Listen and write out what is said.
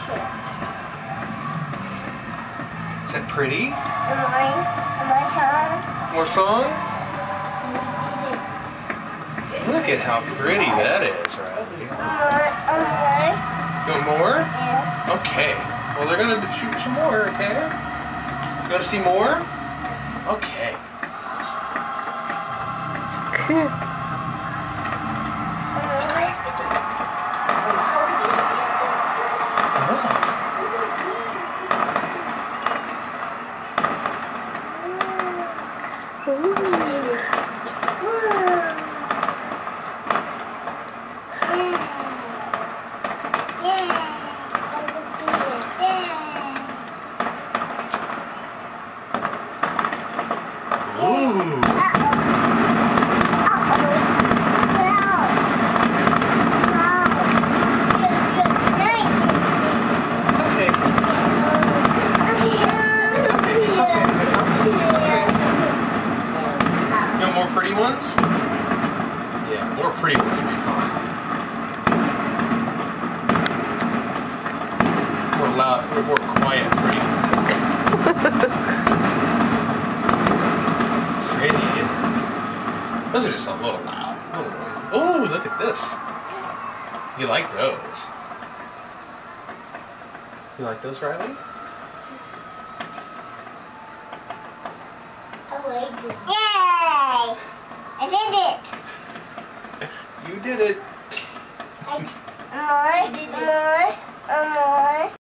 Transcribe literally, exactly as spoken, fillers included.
Is that pretty? More song. More song? Look at how pretty that is, Riley. More. You want more? Yeah. Okay. Well, they're gonna shoot some more, okay? You wanna see more? Okay. Pretty ones? Yeah, more pretty ones would be fine. More loud, more quiet pretty ones. Pretty. Those are just a little loud. A little noisy. Oh, look at this. You like those? You like those, Riley? I like it. Yay! I did it! You did it! I, more, more, more.